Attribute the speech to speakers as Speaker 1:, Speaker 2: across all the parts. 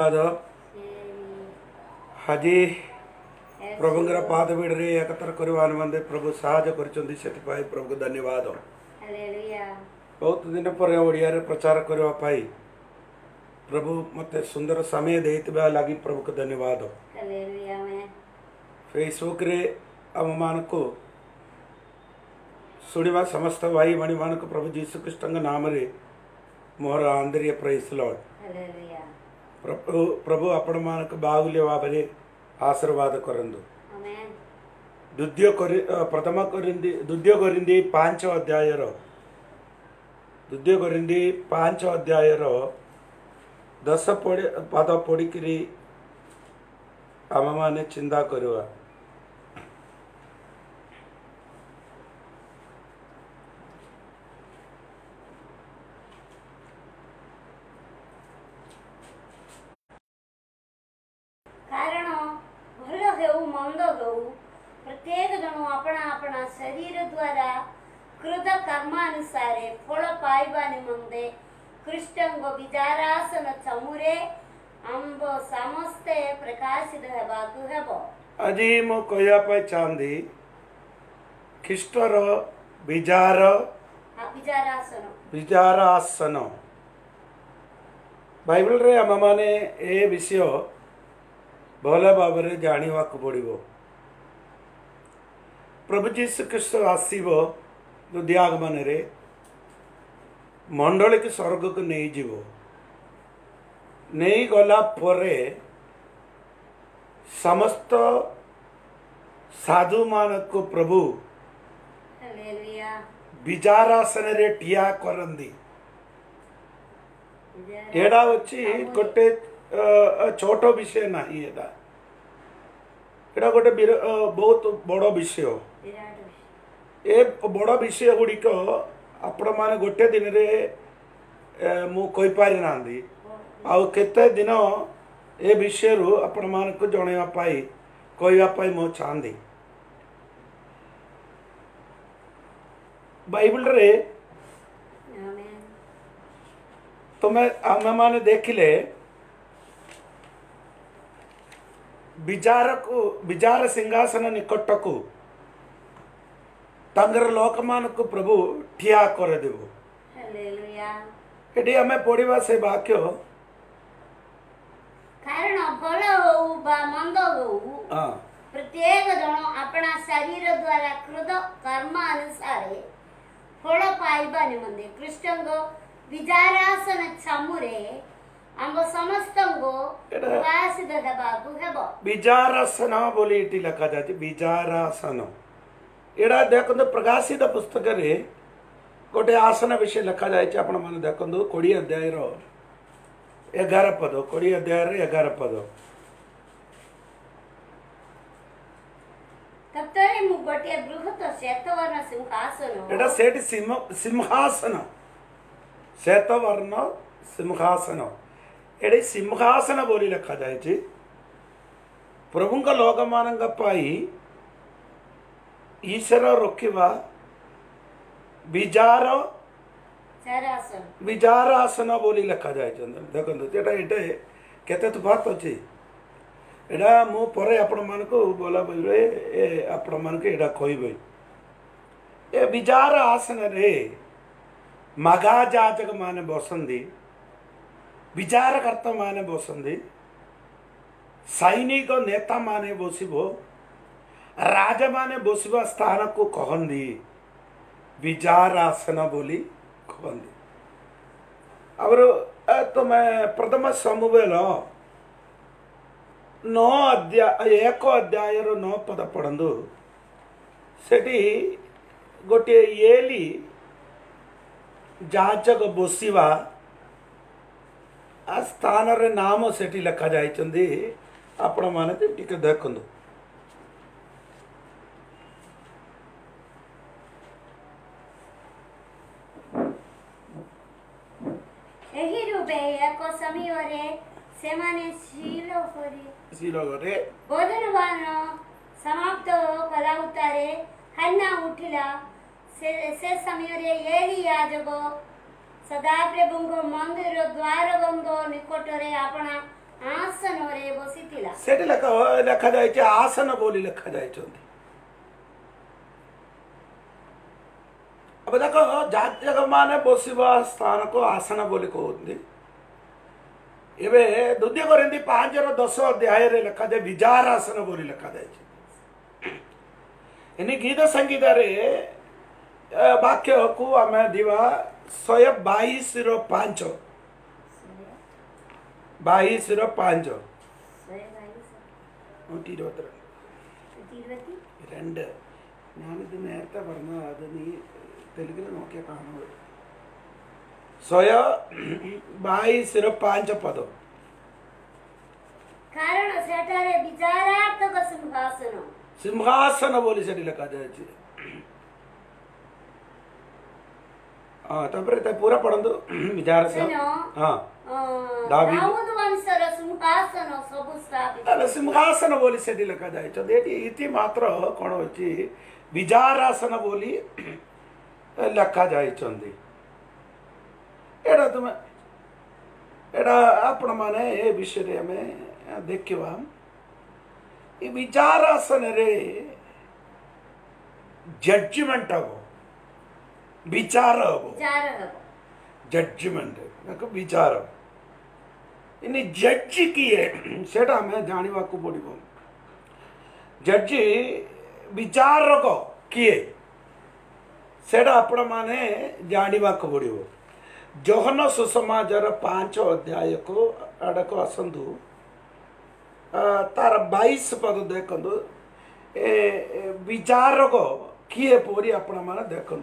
Speaker 1: আজি प्रभुंर पाद भिड़े एकत्र करवा निमंते प्रभु साहाय्य कर प्रभु को धन्यवाद। बहुत दिन पर ओडिया रे प्रचार करने प्रभु मत सुंदर समय देते लगी प्रभु को धन्यवाद। फेसबुक रे आम मान को शुणा समस्त भाई भाई मान को प्रभु जीशु कृष्ण नाम रे मोहर आंतर्य प्रेज लॉर्ड। प्रभु प्रभु आपण मान बाहुल्य भाव में आशीर्वाद करंदु। प्रथम द्वितीय कोरिन्थी 5 अध्याय 10 पद पढ़ी आम माने चिंता करवा।
Speaker 2: प्रत्येक जन अपना अपना शरीर द्वारा कृत कर्मानुसार फल पाइबा निमंते कृष्ण विचारासन चमुरे आंब समस्ते प्रकाशित हेबाकु हेबो।
Speaker 1: আজি मो कहया पाई चांदी ख्रीष्टर विचारासन बाइबल रे आम माने ए विषय भल भाव में जानिबा को पड़िबो। प्रभु जीशु कृष्ण आसीब दुदियागमन रे मंडल के स्वर्ग को नहीं जीवो नहीं गला परे समस्त साधु मान को प्रभु विचारासन रे ठिया करंदी। एडा वच्ची गोटे छोटो विषय नहीं एटा गोटे बहुत बड़ विषय। ए बड़ विषय गुड़िक आपण मैंने गोटे दिन रे मु कहि पारि नांदी आउ केते दिन ए विषय रु आपण मान को जणैया पाई कहया पाई मो चांदी। बाइबल रे तुमे आम माने देखिले विचार सिंहासन निकट को तंगर लोकमान को प्रभु ठिया कर देबो। एटी हमें पढ़िबा से वाक्य
Speaker 2: कारण भल हो बा मंद हो प्रत्येक जन अपना शरीर द्वारा कृत कर्म अनुसार फल पाइबा निमंते कृष्ण विचारासन चमुरे आंब समस्त को प्रकाशित हेबाकु हेबो।
Speaker 1: विचारासन बोली इटी लिखा जाती विचारासन एड़ा देखो प्रकाशित पुस्तक रे गोटे आसन विषय लिखा जाए आपण माने देखो 20 अध्याय 11 पद 20 अध्याय 11 पद
Speaker 2: तत्तरे मु गोटे बृहत श्वेतवर्ण सिंहासन
Speaker 1: एड़ा सेठ सिंहासन श्वेतवर्ण सिंहासन एड़े सिंहासन बोली लिखा जाए प्रभु का लोक मानंग पाई ईश्वर रोकिवा विचारासन बोली लिखा जाए। देखो एटा एटे केते तफात अछि एडा मु परे आपण मान को बोला बोले ए आपण मान के एडा कहबे ए विचार आसन रे मगा जातक माने बसंदी विचारकर्ता माने बसंदी सैनिक नेता माने बसिबो राजा माने बसवा स्थान को कहंदी विचारासन बोली कहंदी। अब तो मैं प्रथम समूवेल 9 अध्याय 1 अध्याय 9 पद पढ़ंदु सेठी गोटे एली जाचक बसिवा आ स्थान रे नाम सेठी लिखा जाइचंदी आपण माने टिके देखंदु।
Speaker 2: एही रूपे एक समय रे से माने शिलो करे बोधनवान समाप्त कला उतारे हन्ना उठिला से समय रे एली याजक सदाप्रभु मंदिर द्वार बंद निकट रे अपना आसन रे बसिथिला
Speaker 1: सेठी लेखा जाए आसन बोली लेखा जाए। अब देख जाति जगह माने बसवा स्थान को आसन बोली कहते। एबे द्वितीय कोरिन्थी 5:10 अध्याय रे लेखा जाए विचारासन बोली लेखा जाए। इनी गीत संगीत रे वाक्य को आम दिवा 122:5 22:5 രണ്ട് ഞാനിത് നേരത്തെ പറഞ്ഞ അത് നീ തെലുങ്കിൽ നോക്കിയാൽ കാണുന്നത് 122:5 पद
Speaker 2: कारण सेठारे विचारात्मक सिंहासन
Speaker 1: सिंहासन बोली सेठी लेखा जाए। हाँ तापर पूरा पढ़ंदु विचार से। हाँ
Speaker 2: दाऊद वंशर सिंहासन सब स्थापित
Speaker 1: अरे सिंहासन बोली सेठी लेखा जाए। देटी इति मात्र कोन होची विचारासन बोली लेखा जाए। एड़ा तुम एड़ा आपण माने ए विषय रे हमें देखिवा ये विचारासन रे जजमेंट हो विचार हो जजमेंट देखो विचार इन जज किए सेटा हमें जानिवा को पड़िबो। जज विचार को किए सेटा आपण माने जानिवा को पड़िबो। जोहन सुसमाचार 5 अध्याय को आड़क आसतु तार 22 पद देखु विचार को किए पोरी आपण माने देखु।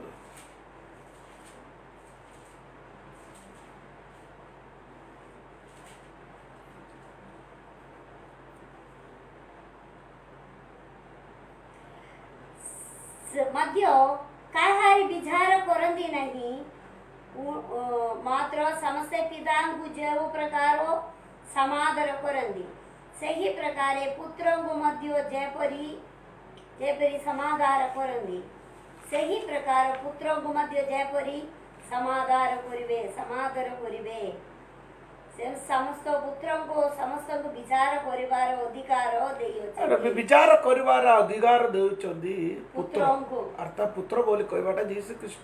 Speaker 2: मध्य काहारी विचार करंदी नहीं मात्र समस्ते पिता जो प्रकार समादर करंदी सही प्रकारे पुत्र मध्य जेपरी समादार करंदी सही प्रकार पुत्र मध्य जेपरी समादार करिवे समादर करिवे से समस्त पुत्र को समस्त को विचार करिवार अधिकार देइयो।
Speaker 1: अरे विचार करिवार अधिकार देउचंदी पुत्र अर्थात पुत्र बोली कहबाटा जीसु ख्रीष्ट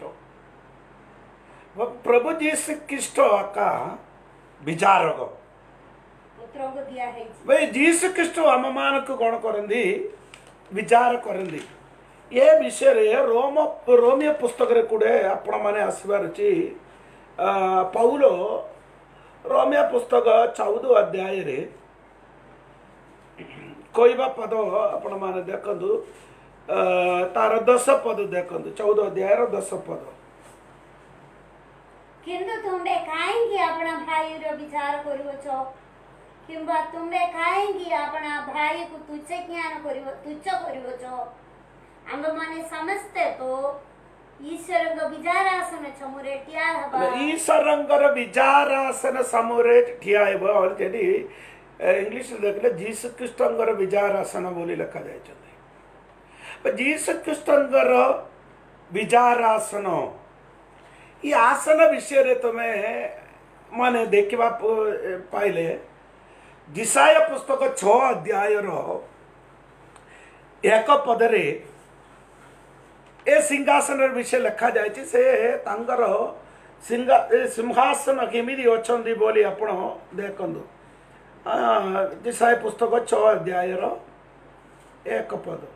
Speaker 1: प्रभु जीसु ख्रीष्ट का विचार को
Speaker 2: पुत्र को दिया है
Speaker 1: भाई जीसु ख्रीष्ट हम मान को कोन करंदी विचार करंदी। ये विषय रे रोमियो पुस्तक रे कुडे आपण माने आसीबार छी पौलो रोमियो पुस्तक 14 अध्याय रे कोइबा पद आपण माने देखंदु तार 10 पद देखंदु 14 अध्याय रो 10 पद
Speaker 2: किंतु तुम्बे काहेंगी अपना भाई रो विचार करिवो छो किंबा तुम्बे काहेंगी अपना भाई को तुच्छ ज्ञान करिवो तुच्छ करिवो छो। आम माने समझते तो ईश्वर को विचारासन समूरे ठिया हबा
Speaker 1: ईश्वरंगर विचारासन समूरे ठिया हेबो और जेडी इंग्लिश देखले जीसु ख्रीष्टंगर विचारासन बोली लिखा जाय छथि। जीसु ख्रीष्टंगर विचारासन ये आसन विषय रे तमे माने देखिबा पाइले दिशाय पुस्तक 6 अध्याय रो 1 पद रे ए सिंहासन विषय लिखा जाए से तांगर सिंहासन केमिति अछंदी बोली आपण देखंदु दिशाय पुस्तक 6 अध्याय रो 1 पद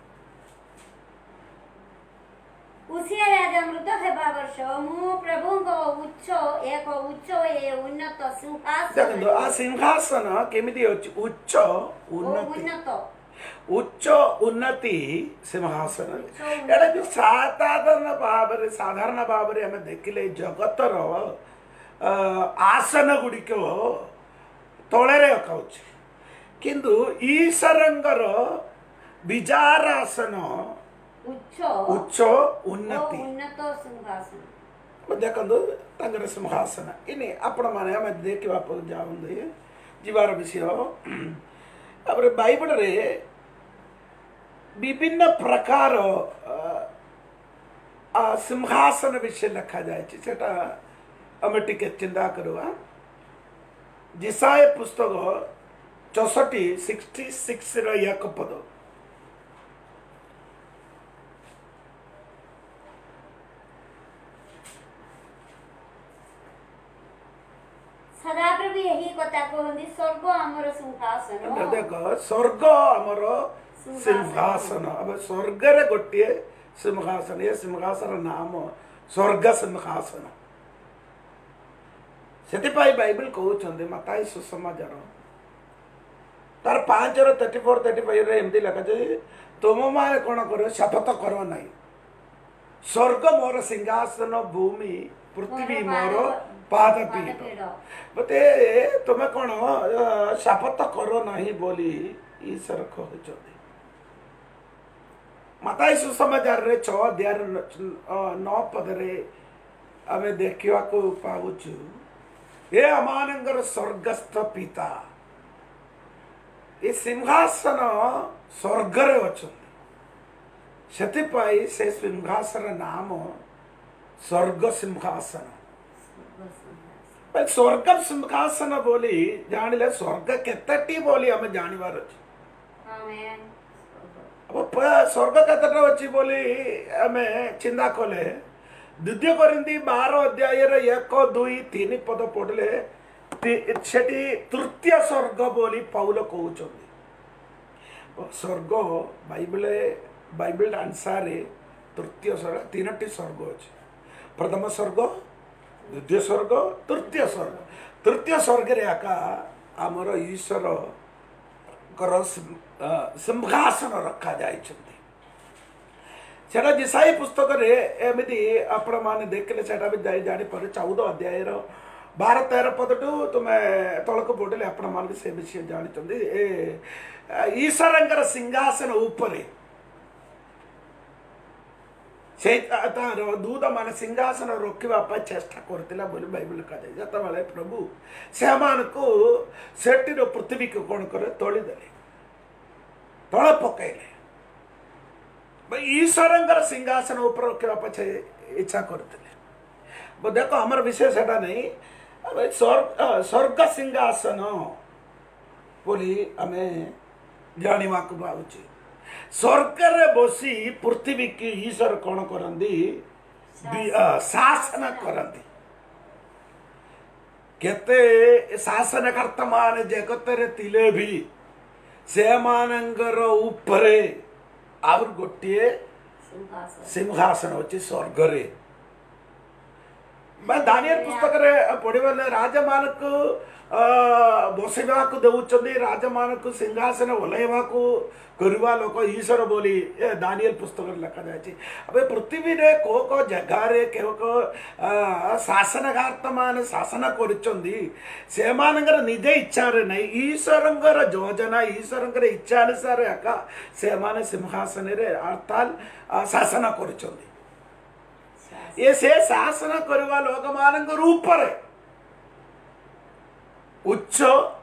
Speaker 2: उसिया राजा मृत हेबा वर्ष मु प्रभु को उच्च एक उच्च ए उन्नत सिंहासन
Speaker 1: देखंदु आ सिंहासन केमिति उच्च उन्नत उच्च उन्नति सिंहासन एटा भी साधारण भाव रे हमें देखिले जगतर आसन गुडी को तळे रे रखाउछ किंतु ईश्वरंगर विचारासन
Speaker 2: उच्च
Speaker 1: उच्च उन्नति
Speaker 2: उन्नत सिंहासन
Speaker 1: देखंदु तांगर सिंहासन इनी आपण माने हमें देखिबा पर जाउंदे जीवार विषय अब बाइबल रे विभिन्न प्रकार सिंहासन विषय लिखा जाए आम टे चिंता करवा। जिसाय पुस्तक 64 एक पद
Speaker 2: सदाप्रभु यही कथा कहते स्वर्ग आमर सिंहासन
Speaker 1: देख स्वर्ग आमर सिंहासन अब स्वर्ग रे गोटे सिंहासन ये सिंहासन नाम स्वर्ग सिंहासन से बाइबल कहते मताई सुसमाचार तार 5:34-35 एमती लिखा जाए तुम मैंने कौन कर शपथ कर ना स्वर्ग मोर सिंहासन भूमि पृथ्वी मोर पाद पीठ बते तुम्हें कौन शपथ करो नहीं बोली ईश्वर कहते मताई सुसमाचार रे 6:9 पदरे आमे देखा पाऊचु ये अमानंगर स्वर्गस्थ पिता ये सिंहासन स्वर्ग रे अच्छे से सिंहासन नाम स्वर्ग सिंहासन स्वर्ग सिंहासन बोली जानिले स्वर्ग केतटी बोली हमें जानिबार अछि अब स्वर्ग केतटा अछि बोली हमें चिंता कले द्वितीय कोरिन्थी 12 अध्याय 1-2-3 पद पढ़ले सेठी तृतीय स्वर्ग बोली पौल कहउछन्ती स्वर्ग बाइबल अनुसार तृतीय स्वर्ग 3टी स्वर्ग अछि प्रथम स्वर्ग द्वितीय स्वर्ग तृतीय स्वर्ग रे आका आमर ईश्वर कर सिंहासन रखा जाइछन्ती सेटा जिसाई पुस्तक रे एमिति आपण माने देखले सेटा भी जानि पर 14 अध्याय 12-13 पद टू तुमे तळक पढले आपण माने से विषय जानिछन्ती ए ईश्वरंकर सिंहासन ऊपर से तार दूत मान सिंहासन रोकवा चेष्टा करथिला बोली बाइबल कहा जाय जत बेले प्रभु से मान को सेटिर पृथ्वी को कोन करे तोली देले तळ पकैले ईश्वरंकर सिंहासन ऊपर रखा इच्छा करते देखो हमार विषय सेटा नहीं स्वर्ग सिंहासन बोली आमे जानिवा को पाउची स्वर्ग रे बसी पृथ्वी की ईश्वर कौन करंदी शासन करंदी केते शासनकर्ता मान जगत रे तिले भी से मानंगर ऊपरे आउर गोटे सिंहासन होची स्वर्ग रे मैं दानियल पुस्तक रे पढ़िबले राजा मानक बसैवा को देउचंदी राजा मानक सिंहासन ओलैवा को करवा लोक ईश्वर बोली ए दानियल पुस्तक रे लिखा जाय छी अबे पृथ्वी रे को जगह रे को शासनकर्ता मान शासन करचंदी से मानकर निजे इच्छा रे नहीं ईश्वरंकर योजना ईश्वरंकर इच्छा अनुसार आका से माने सिंहासन रे अर्थात शासन करचंदी ये से शासन करवा लोक मानकर ऊपर उच्च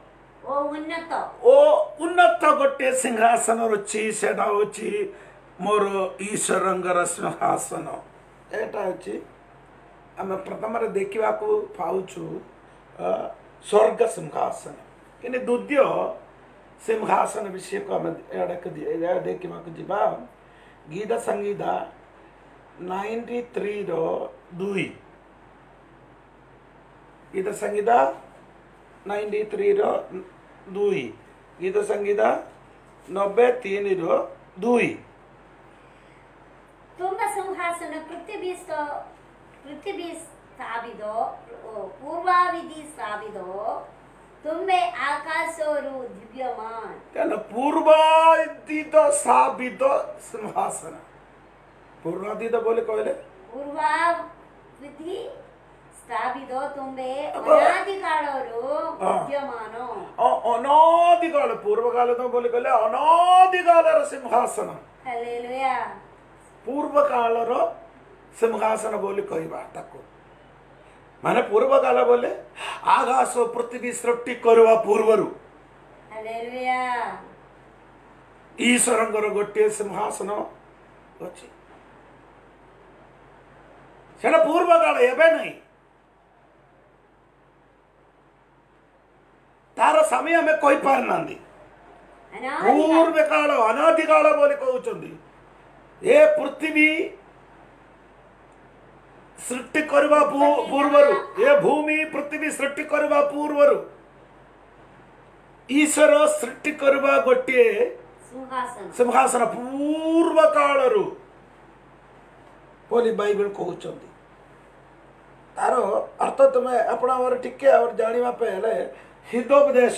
Speaker 1: ओ उन्नत गोटे सिंहासन रची सेटा होची मोर ईश्वरंगर सिंहासन एटा होची आम प्रथम देखा पाऊचु स्वर्ग सिंहासन कि द्वितीय सिंहासन विषय को आम देखा जा गीत संगीता 93 2 गीत संगीता 93 2 गीत संगीता 93 2
Speaker 2: तुम सिंहासन पृथ्वी स्थापितो पूर्वाविधि स्थापितो तुम्बे आकाशोरु दिव्यमान
Speaker 1: क्या पूर्वादित स्थापित सिंहासन पूर्वादित बोले कहले
Speaker 2: पूर्वाविधि स्थापितो तुम्बे अनादिकालरो विद्यमानो
Speaker 1: अनादिकाल पूर्वकाल तो बोले कहले अनादिकालर सिंहासन
Speaker 2: हालेलुया
Speaker 1: पूर्वकालर सिंहासन बोली कहबा ताको माने पूर्वकाल बोले आकाश पृथ्वी सृष्टि करवा पूर्वरु
Speaker 2: हालेलुया
Speaker 1: ईश्वरंगर गोटे सिंहासन अछि सेटा पूर्वकाल एबे नहीं तार समय हमें कोई पार नांदी पूर्व काल अनादि काल बोली कहउचंदी ए पृथ्वी सृष्टि करवा पूर्वरु ए भूमि पृथ्वी सृष्टि करवा पूर्वरु ईश्वर सृष्टि करवा गोटे सिंहासन पूर्व कालरु बोली बाइबल कहउचंदी तार अर्थ तुम्हें अपना और टिके और जानिबा पहले हितोपदेश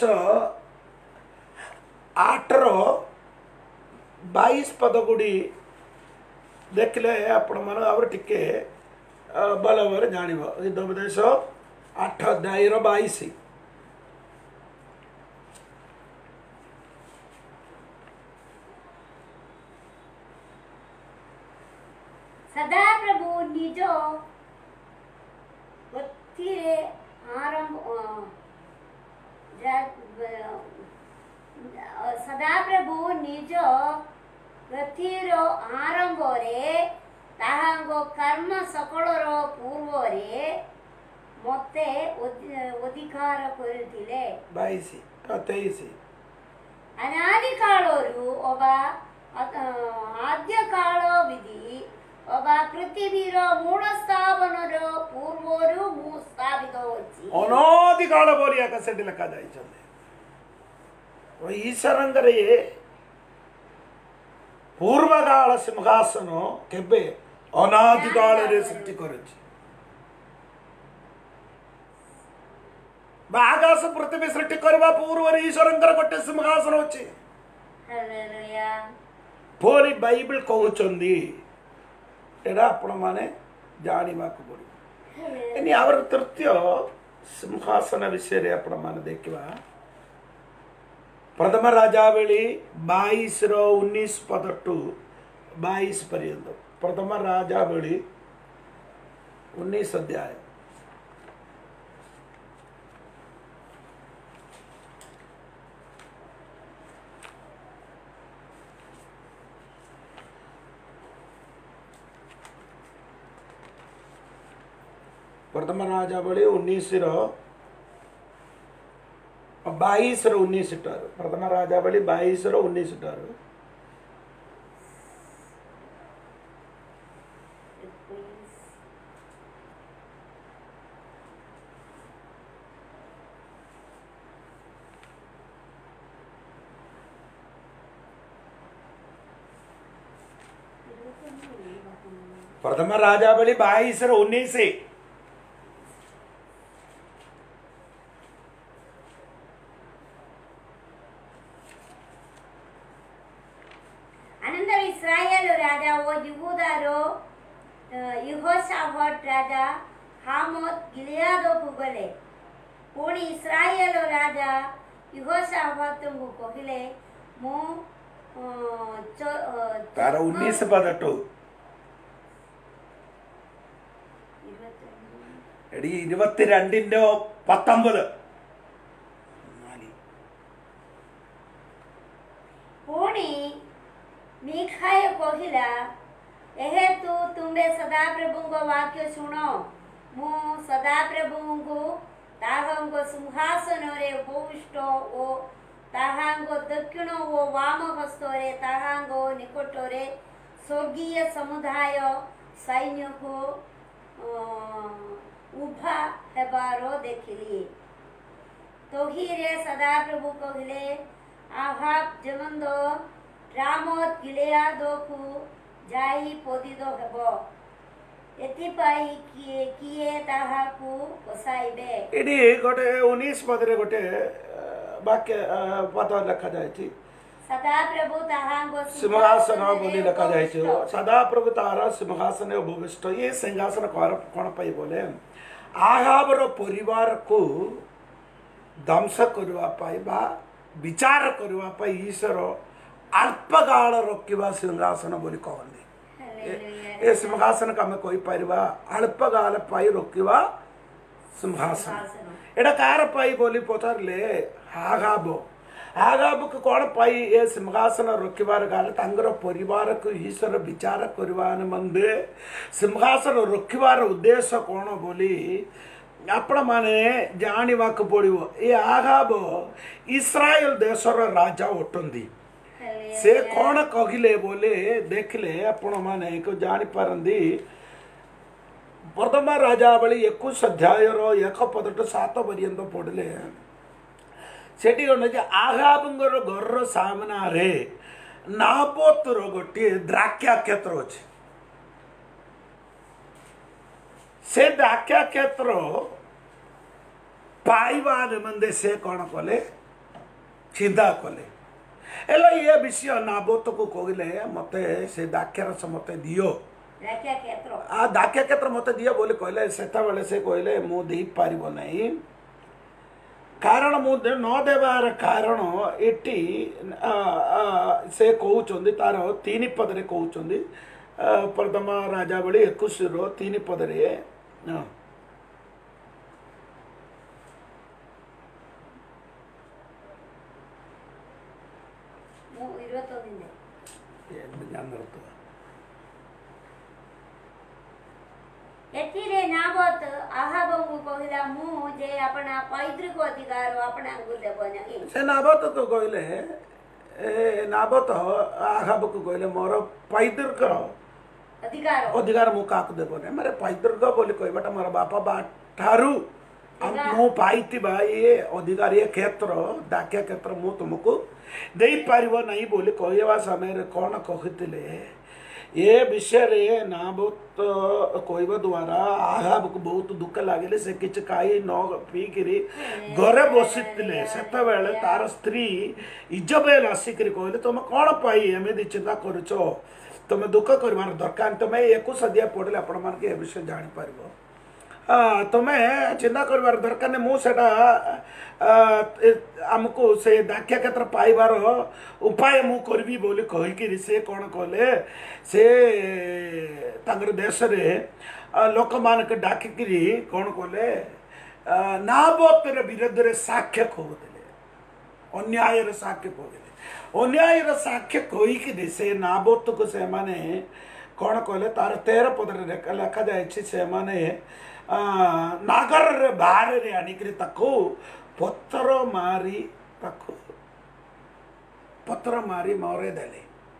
Speaker 1: 8:22 पद गुड़ी देखले आपण मन और टिके भल भाव जानिब हितोपदेश 8:22
Speaker 2: सदा प्रभु निज गतिरे आरंभ सदा प्रभु निज गतिर आरंभ रे ताहांगो कर्म सकलर पूर्व रे मते अधिकार करथिले
Speaker 1: 22
Speaker 2: अनादि कालरु ओबा आद्य काल विधि ओबा पृथ्वीर मूल स्थापनर पूर्वरु मु स्थापित होछि
Speaker 1: अनादि काल बोली आकाशे लिखा जाय छले ओ ईश्वरंगरे पूर्व काल सिंहासन केबे अनादि काल रे सृष्टि करछि आकाश पृथ्वी सृष्टि करबा पूर्व रे ईश्वरंगर गोटे सिंहासन होछि
Speaker 2: हालेलुया
Speaker 1: बोली बाइबल कहउचंदी एडा आपण माने जानिबा को पड़ी एनी आवर तृतीय सिंहासन विषय रे आपण माने देखिबा प्रथम राजावली 22:19 पद टू 22 पर्यंत प्रथम राजावली 19 अध्याय प्रथम राजावली 19:22-19 प्रथम राजावली 22:19 प्रथम राजावली 22:19
Speaker 2: यहोशाफाट राजा हामोत गिलियाद को गले पुणी इस्राएल राजा यहोशाफाट को कहिले मु
Speaker 1: तार 19 पद टू एडी 22:19
Speaker 2: पुणी मीखाय कहिला एहे तू तुम्बे सदा प्रभु को वाक्य सुनो मु सदा प्रभु को ताहांगो सिंहासन रे उपविष्ट ओ ताहांगो दक्षिण ओ वाम हस्त रे ताहांगो निकट रे स्वर्गीय समुदाय सैन्य को उभा हेबारो देखिली तो ही रे सदा प्रभु कहले आहाब जमंदो रामोत गिलियाद को जाई पदित हेबो एति पाई किए ताहा को बसाइबे
Speaker 1: एडी गोटे 19 पद रे गोटे वाक्य पद लिखा जाय छी
Speaker 2: सदा प्रभु ताहांगो
Speaker 1: सिंहासन बोली लिखा जाय छी सदा प्रभु तारा सिंहासन उपविष्ट ये सिंहासन कोन पाई बोले आहाब रो परिवार को ध्वंस करवा पाई बा विचार करवा पाई ईश्वर अल्पकाल रखा सिंहासन बोली कहते ए सिंहासन का हमें कोई पारिबा अल्पकाल पाई रोकिबा सिंहासन एडा कार पाई बोली पचारले आगाब को कौन पाई ए सिंहासन रोकिबार गाल तांगर परिवार को ईश्वर विचार करवा मंदे सिंहासन रोकिबार उद्देश्य कौन बोली आपण माने जानिबा को पड़िबो ए आहाब इस्राएल देशर राजा ओटंदी से कौन कहले बोले देखले आपण माने को जानि पारंदी प्रथम राजावली 21 अध्याय रो 1 पद 7 पर्यंत पढ़ले सेठी कोन जे आहाबंगर घर सामना रे नाबोतर गोटे द्राक्षा क्षेत्र अछि से द्राक्षा क्षेत्र पाइबा निमंदे से कौन कले चिंता कले एला ये विषय नाबोत को कहले मते से द्राक्षारस मते दियो द्राक्षा क्षेत्र मते दियो बोले कहले सेता बेले से कहले मु देई पारिबो नहीं कारण मु न देवार कारण एटी से कहउचंदी तार 3 पद रे कहउचंदी प्रथम राजावली 21 रो 3 पद रे
Speaker 2: एतिरे नाबोत आहाबंगु कहिला मु जे अपना पैतृक अधिकार अपना अंगु देबो नहीं
Speaker 1: से नाबोत तो कहले ए नाबोत आहाब को कहले मोर पैतृक अधिकार मु काक देबो नहीं मारे पैतृक बोली कहबाटा मोर बापा बा ठारू मु पाइतिबा ये अधिकार ये क्षेत्र दाख्या क्षेत्र मु तुमको देई पारिबो नहीं बोली कहवा समय रे कोन कहितले ये विषय रे नाबोत कहवा द्वारा आहाब को बहुत दुख लागले से किछ खाई न पी करी घरे बसितले सेता बेले तार स्त्री इजबेल आसिकरी कहले तुम कोन पाई एमे चिंता करूछो तुम दुख करबार दरकार तुम 21 अध्याय पढ़ले आपण मान के विषय जानि पारिबो तुम्हें चिंता करबार दरकार ने मु सेटा आमको से दाख्या क्षेत्र पाइबार उपाय मु करबी बोली कहिकी से कोन कहले से तांगर देश रे लोक मान के डाकिकरी कोन कहले नाबोत रे विरुद्ध रे साक्ष्य खोदेले अन्याय रे साक्ष्य खोदेले अन्याय रे साक्ष्य कहिकी से नाबोत को से माने कोन कहले तार 13 पद रे लिखा जाय छै से माने नागर रे बाहर रे आनिकरी तको पत्थर मारी मरे देले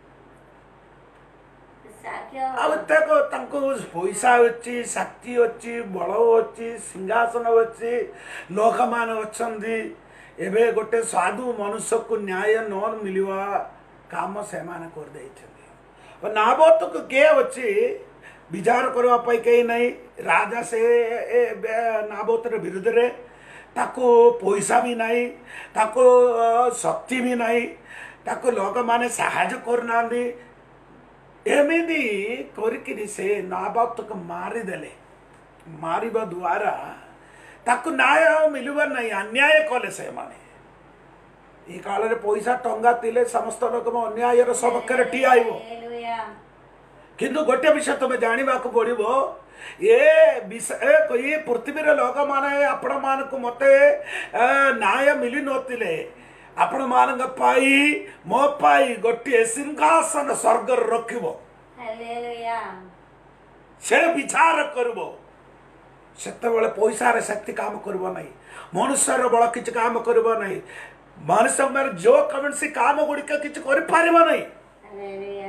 Speaker 1: अब तक तंको पैसा अछि शक्ति अछि बल अछि सिंहासन अछि लोक मान अछंदी एबे गोटे साधु मनुष्य को न्याय न मिलवा काम से मान कर दे छथि नाबोत को के अछि विचार करवा पाई कहीं नहीं राजा से नाबोत रे विरुद्ध रे ताको पैसा भी नहीं ताको शक्ति भी नहीं ताको लोक माने सहायता करना एमिदी करके से नाबोत को मारी देले मारिबा द्वारा ताको न्याय मिलवा नहीं अन्याय कले से माने ई काल रे पैसा टंगा तिले समस्त लोक अन्याय रो सबके ठिया आइबो किंतु गोटे विषय तुम्हें जानिबा को पड़िबो ये विषय ये पृथ्वी रे लोक माने आपण मान को मते न्याय मिली नथिले आपण मान पाई मो पाई गोटे सिंहासन स्वर्ग रखिबो हालेलुया से विचार करबो सेते बेले पैसा रे शक्ति काम करबो नहीं मनुष्य रे बळ किछ काम करबो नहीं मनुष्य में जो कमेंसी काम गुडी किछ कर पारिबो नहीं हालेलुया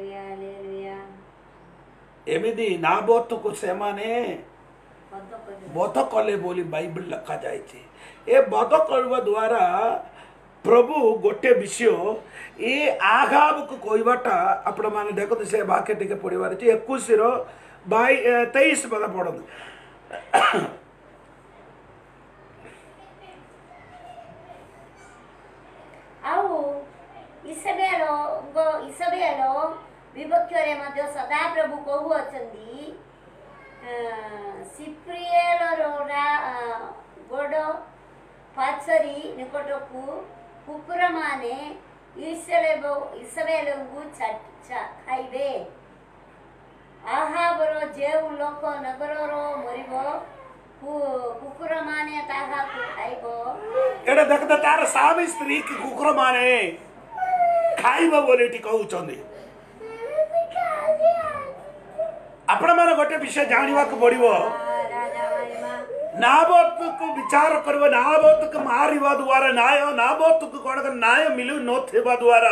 Speaker 1: एमिदी नाबोत को से माने बध कले बोली बाइबल लिखा जाय ए बध करबा द्वारा प्रभु गोटे विषय ए आगाब को कहबाटा आपण माने देखो से वाक्य टिके पढिबार छै 21 रो 23 पद पढो
Speaker 2: आउ इसबेलो विपक्षरे मध्य सदा प्रभु कहू अछंदी सिप्रियल रोरा गोडो पाछरी निकटकू कुकुर माने इसबेलंगु खाइबे आहाबर जेउ लोक नगररो मरिबो कुकुर माने ताहा खाइबो
Speaker 1: एडा देखदा तार सामी स्त्री की कुकुर माने खाइबो बोले टी कहउचंदी आपण माने गोटे विषय जानिबा को पड़िबो नाबोत को विचार करबो नाबोत को मारिबा द्वारा नाबोत को कोन न्याय मिलु नथिबा द्वारा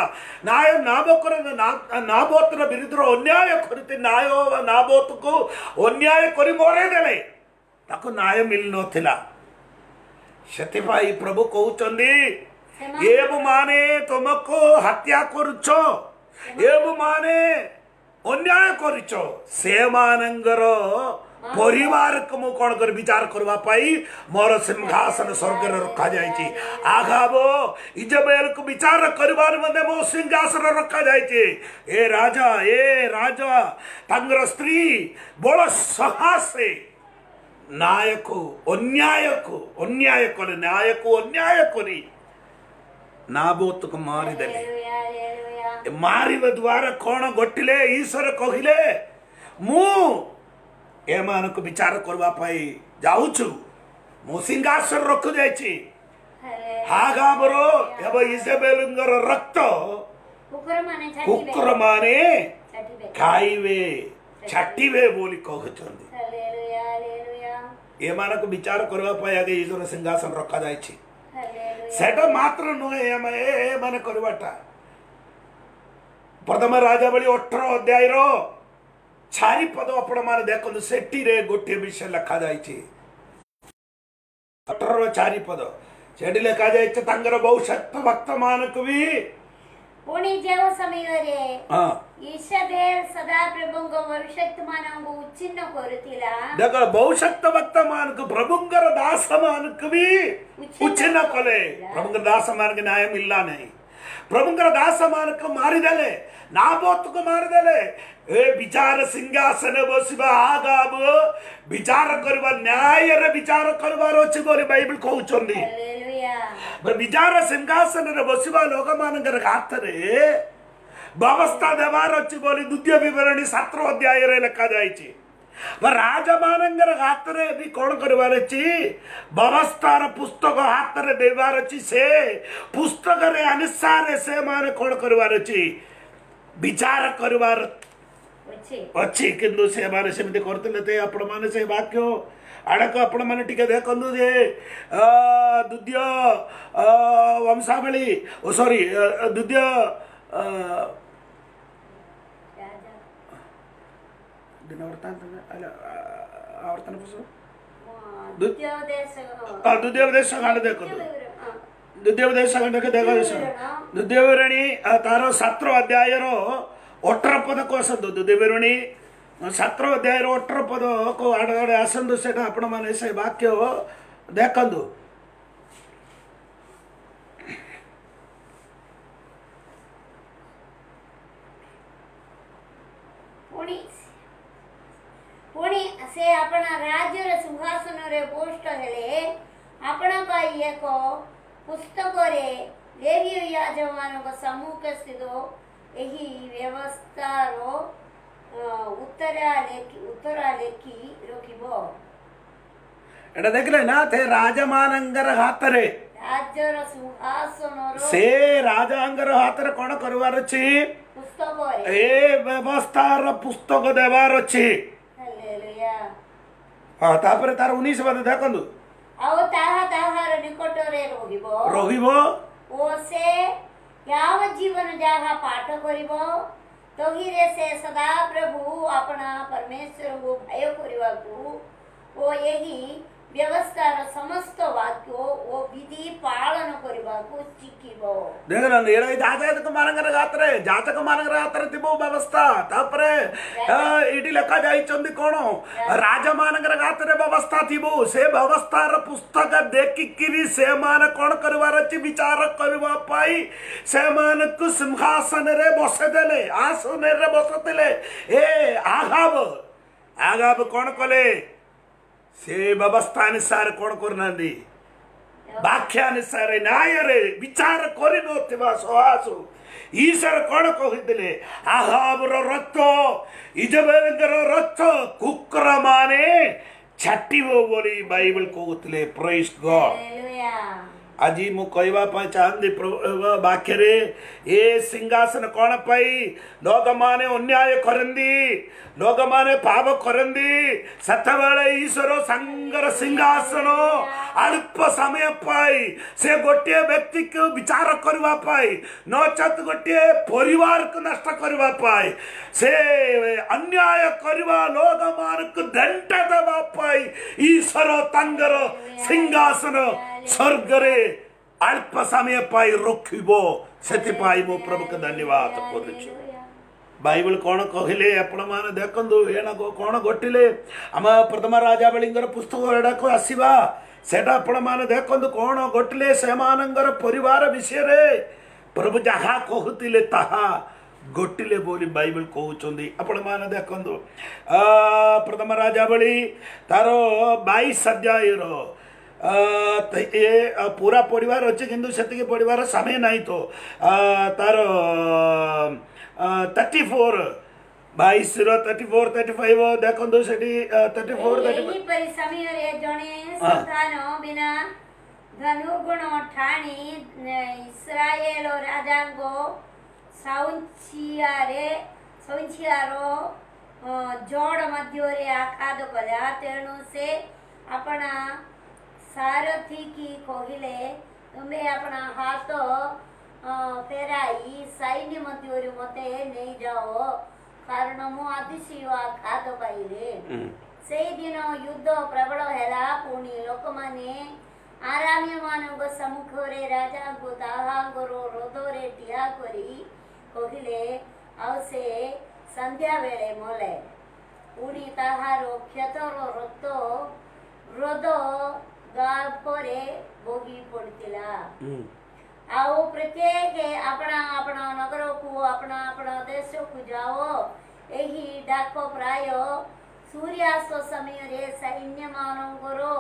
Speaker 1: नाबोत ର ବିରୁଦ୍ଧରେ ଅନ୍ୟାୟ କରିତେ नाबोत को अन्याय କରି ମରେ ଦେଲେ ତାକୁ ନ୍ୟାୟ ମିଳି ନଥିଲା ସେଥିପାଇଁ ପ୍ରଭୁ କହୁଛନ୍ତି ଏବ ମାନେ ତୁମକୁ ହତ୍ୟା କରୁଛ ଏବ ମାନେ अन्याय କରିଛ ସେମାନଙ୍କର परिवार को मु कौन कर विचार करवा पाई मोर सिंहासन स्वर्ग रे रखा जायछि आगाब इजबेल को विचार करबार मते मो सिंहासन रखा जायछि ए राजा तंगर स्त्री बड़ साहसे नायक अन्याय करी नाबोत को मारी देले मारिबा द्वारा कौन घटिले ईश्वर कहिले मु एमान को विचार करवा पाई जाऊछु मो सिंहासन रखु जायछि हागाबरो एब इजेबेलंगर रक्त कुकुर माने खाइबे छाटिबे बोली कहउछन्ती एमान को विचार करवा पाई आगे ईश्वर सिंहासन रखा जायछि सेटा मात्र नहे एमान करवाटा प्रथम राजावली 18 अध्याय रो 4 पद आपण माने देखो सेठी रे गोटे विषय लिखा जायछि 18 4 पद सेठी लिखा जायछि तांगर बहुशक्त भक्त मानक भी
Speaker 2: पुणी जेव समय रे इशबेल सदा प्रभुंग बहुशक्त मानक उच्चिन्न करतिला
Speaker 1: देखो बहुशक्त भक्त मानक प्रभुंगर दास मानक भी उच्चिन्न कले प्रभुंगर दास मानक न्याय मिलला नहीं प्रभुंगर दास मानक मारी देले नाबोत को मार देले ए विचार सिंहासन बसिबा आगाब विचार करबा न्याय रे विचार करबार अछि बोली बाइबल कहउछन्दी हालेलुया विचार सिंहासन रे बसिबा लोक मानकर हाथ रे व्यवस्था देवार अछि बोली द्वितीय विवरणी 7 अध्याय रे लिखा जायछि राजा मानकर हाथ रे भी कोन करबार अछि व्यवस्था रे पुस्तक हाथ रे देवार अछि से पुस्तक रे अनुसार से माने कोन करबार अछि विचार करबार अच्छी किंतु से माने सेमति करतले ते आपण माने से वाक्य आडक आपण माने टिके देखंदु जे द्वितीय वंशावली ओ सॉरी द्वितीय दिनवृत्तांत आवर्तन पुस्तक द्वितीय उपदेश कांड देखो द्वितीय उपदेश कांड के देखो द्वितीय विवरणी तार 7 अध्याय रो 18 पद को आसतु द्वितीय विवरणी 7 अध्याय रो 18 पद को आडे आसतु सेटा आपण माने से वाक्य देखंदु
Speaker 2: पुणी से अपना राज्य रे सिंहासन रे पोस्ट हेले अपना पाई एक पुस्तक रे लेवी याजमान को सम्मुख स्थित एही व्यवस्था रो उत्तरा लेखी रोकिबो
Speaker 1: एटा देखले ना थे राजमानंगर हाथ रे
Speaker 2: राज्य रो सिंहासन रो
Speaker 1: से राजांगर हाथ रे कोन करवार अछि
Speaker 2: पुस्तक रे
Speaker 1: ए व्यवस्था रो पुस्तक देवार अछि
Speaker 2: हालेलुया
Speaker 1: हां तापर तार 19 पद देखंदु
Speaker 2: आउ ताहार निकट रे
Speaker 1: रहिबो
Speaker 2: ओ से याव जीवन जाहा पाठ करिबो तोही रे से सदा प्रभु अपना परमेश्वर को भय करिवा को ओ यही व्यवस्था रो समस्त वाक्य ओ विधि पालन करिवा को चिकिबो
Speaker 1: देखन एरै जातक मानकर गात्रे तिबो व्यवस्था तापरे इडी लेखा जाई चंदी कोन राजा मानकर गात्रे व्यवस्था थिबो से व्यवस्था रो पुस्तक देखि किरी से मान कोन करवार अछि विचार करबा पाई से मान को सिंहासन रे बसे देले आसन रे बसतेले ए आगाब कोन कले से व्यवस्था अनुसार कौन करना दी व्याख्या अनुसार न्याय रे विचार करि नथिबा सहासु ईश्वर कौन कहिदिले आहाब रो रक्त इजबेलर रक्त कुकुर माने छाटिबो बोली बाइबल कहउतले प्रेज गॉड
Speaker 2: हालेलुया
Speaker 1: आज मु कहवा चाहती वाक्य रे ए सिंहासन कौन पाई लोग माने अन्याय करंदी लोग माने पाप करंदी सतबेले ईश्वर संगर सिंहासन अल्प समय पाई से गोटे व्यक्ति को विचार करवा पाई नचत गोटे परिवार को नष्ट करवा पाई से अन्याय करवा लोग मान को दंड देवा पाई ईश्वर तंगर सिंहासन स्वर्ग रे अल्प समय पाई रखिबो सेति पाई मो प्रभु के धन्यवाद करूछु। बाइबल कौन कहले आपण माने देखंदु एना कौन घटिले आम प्रथम राजावलींगर पुस्तक एडा को आसीबा सेटा आपण माने देखंदु कौन घटिले से मानंगर परिवार विषय रे प्रभु जहा कहतिले ताहा घटिले बोली बाइबल कहउचंदी आपण माने देखंदु प्रथम राजावली तारो 22 अध्याय रो पूरा परिवार अच्छे किंतु से परिवार समय नहीं तो तार 34 22 34 35 देखो से 34
Speaker 2: धनुर्गुण ठाणी इस्राएल राजा को सौंचियारो जोड़ मध्य आखाद कला तेणु से अपना सारथी की कहले तुम्हें अपना हाथ फेराई सैन्य मध्य मते नहीं जाओ कारण मु आदिशी आघात पाइले से दिन युद्ध प्रबल हैला पुणी लोक माने आराम्य मानव सम्मुख रे राजा को दाहांगरो रोदरे टिया करी कहले आ से संध्या बेले मोले पुणी ताहारो क्षतर रक्त रोद गापरे भोगी पड़तिला आओ प्रत्येक अपना अपना नगर को अपना अपना देश को जाओ एही डाक प्राय सूर्यास्त समय रे सैन्य मानंगरो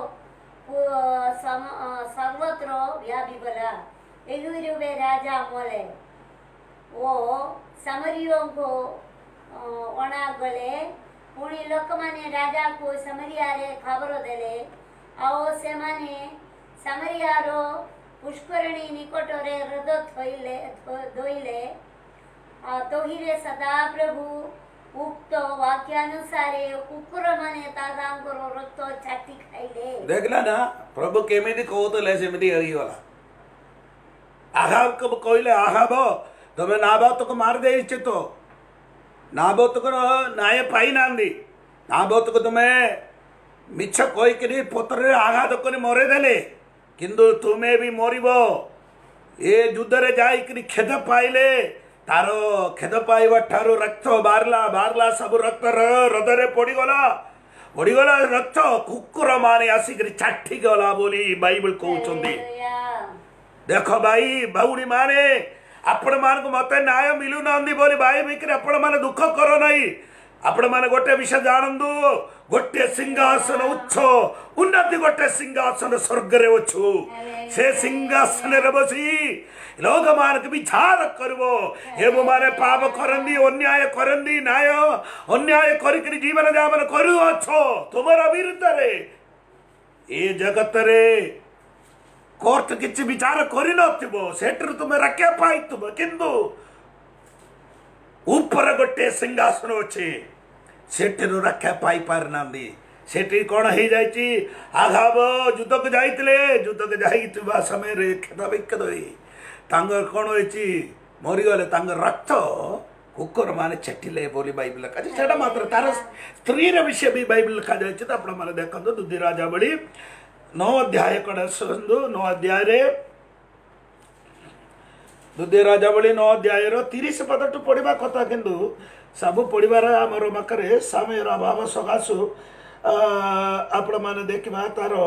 Speaker 2: सर्वत्र व्यापीगला एगुरुबे राजा मोले ओ समरियों को अणा गले पुणी लोक माने राजा को समरिया रे खबर देले आओ से माने समरियारो पुष्करणी निकट रे हृद थोइले दोइले तोहिरे सदा प्रभु उक्त वाक्यानुसारे कुकुर माने तागांगरो रक्त छाती खाइले
Speaker 1: देखला ना प्रभु केमिति कहतले सेमिति हरिगला आहाब को कहले आहाब तमे नाबोत को मार देइछ तो नाबोत को न्याय पाई नांदी नाबोत को तमे मिछ कोई करी पत्र आघात कर मरे देले किंतु तुम्हें भी मरिबो ए युद्ध रे जाई करी खेद पाइले तारो खेद पाइबा ठारो रक्त बारला बारला सब रक्त हृदय पड़ी गला रक्त कुकुर माने आसी करी चाठी गला बोली बाइबल कहउचंदी। देखो भाई बाउडी माने आपण मान को मते न्याय मिलु नांदी बोली भाई बिकरे आपण माने दुख करो नहीं आपण माने गोटे विषय जानंदु गोटे सिंहासन उच्च उन्नति गोटे सिंहासन स्वर्ग रे अच्छु से सिंहासन रे बसी लोग मान के विचार करबो हे माने पाप करंदी अन्याय करंदी न्याय अन्याय करी करी जीवन जापन करू अच्छो तुमरा विरुद्ध रे ए जगत रे कोर्ट किछि विचार करि नथिबो सेटर तुमे रखे पाइतबो किंतु ऊपर गोटे सिंहासन अच्छे सेठर रक्षा पाई पार नांदी सेठी कौन हो जाइछि आघाब युद्ध को जाइतिले युद्ध को जाइतिबा समय रे खेद विखेद होई तांगर कौन होइछि मरि गले तांगर रक्त कुकुर माने छेटिले बोली बाइबल का सेटा मात्र तार स्त्री रे विषय भी बाइबल लिखा जाइछि त आपण माने देखंतु दुधी राजावली 9 अध्याय कड संदु 9 अध्याय रे दुधी राजावली 9 अध्याय रो 30 पद टू पढ़िबा कथा किंतु सब पढ़िबार आमर पाखरे समय अभाव सकाशु आपण माने देखिबा तारो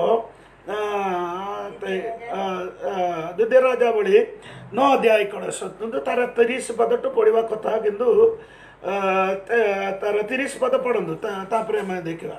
Speaker 1: दुधी राजावली 9 अध्याय कड संदु तार 30 पद टू पढ़िबा कथा किंतु तार 30 पद पढ़ंदु तापरे मैं देखिबा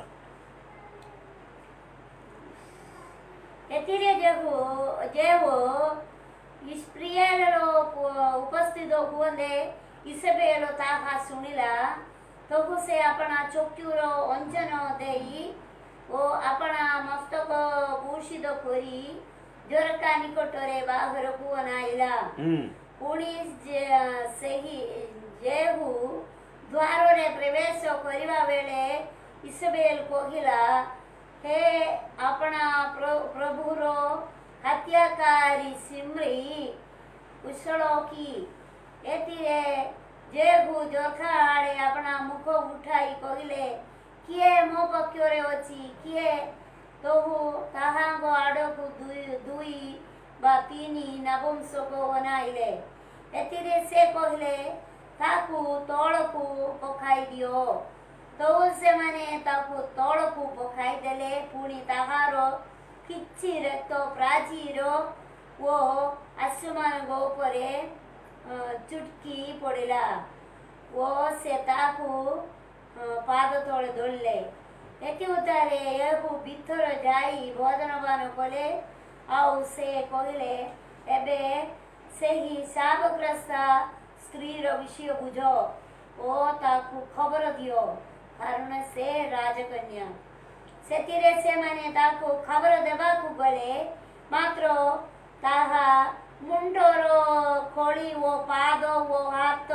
Speaker 2: एतिरे जेवो इस्प्रियेलो उपस्थित हुए इसेबेलो ताहा सुनिला तो से अपना चोक्यूरो अंजन देई ओ अपना मस्तक भूषित करी ଝରକା ନିକଟରେ ବାହାରକୁ ଅନାଇଲା। ପୁଣି ସେହି ଜେହୁ ଦ୍ୱାରରେ ପ୍ରବେଶ କରିବା ବେଳେ ଇସବେଲ କହିଲା, ହେ ଆପଣା ପ୍ରଭୁର ହତ୍ୟାକାରୀ ସିମ୍ରି କୁଶଳ କି? ଏଥିରେ ଜେହୁ ଝରକା ଆଡ଼େ ଆପଣା ମୁଖ ଉଠାଇ କହିଲେ, କିଏ ମୋ ପକ୍ଷରେ ଅଛି? କିଏ? ତହୁ ତାହାଙ୍କ ଆଡ଼କୁ ଦୁଇ ବା ତିନି ନପୁଂସକ ଅନାଇଲେ। ଏଥିରେ ସେ କହିଲେ, ତାକୁ ତଳକୁ ପକାଇ ଦିଅ। ତହୁ ସେମାନେ ତାକୁ ତଳକୁ ପକାଇଦେଲେ। ପୁଣି ତାହାର କିଛି ରକ୍ତ ପ୍ରାଚୀର ଓ ଆସମାନଙ୍କ ଉପରେ ଚୁଟକି ପଡ଼ିଲା ଓ ସେ ତାକୁ ପାଦ ତଳେ ଧରିଲେ। ଏଥି ଉତ୍ତାରେ ଏହୁ ଭିତର ଯାଇ ଭୋଜନପାନ କଲେ। ଆଉ ସେ କହିଲେ, ଏବେ ସେହି ଶାପଗ୍ରସ୍ତା ସ୍ତ୍ରୀର ବିଷୟ ବୁଝ ଓ ତାକୁ ଖବର ଦିଅ, କାରଣ ସେ ରାଜକନ୍ୟା। ସେଥିରେ ସେମାନେ ତାକୁ ଖବର ଦେବାକୁ ଗଲେ, ମାତ୍ର ତାହା ମୁଣ୍ଡର ଖୋଳି ଓ ପାଦ ଓ ହାତ